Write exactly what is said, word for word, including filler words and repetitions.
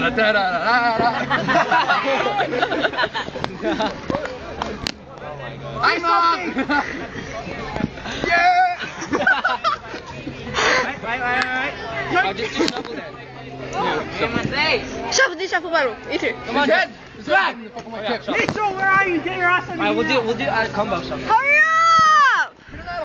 I'm up! Yeah! Right, right, right, right. I'll just do shuffle then. Shuffle, do shuffle battle. You two. Come on, Dad. Mitchell, where are you? Get your ass on the Alright, we'll do, we'll do a combo shuffle. Hurry up!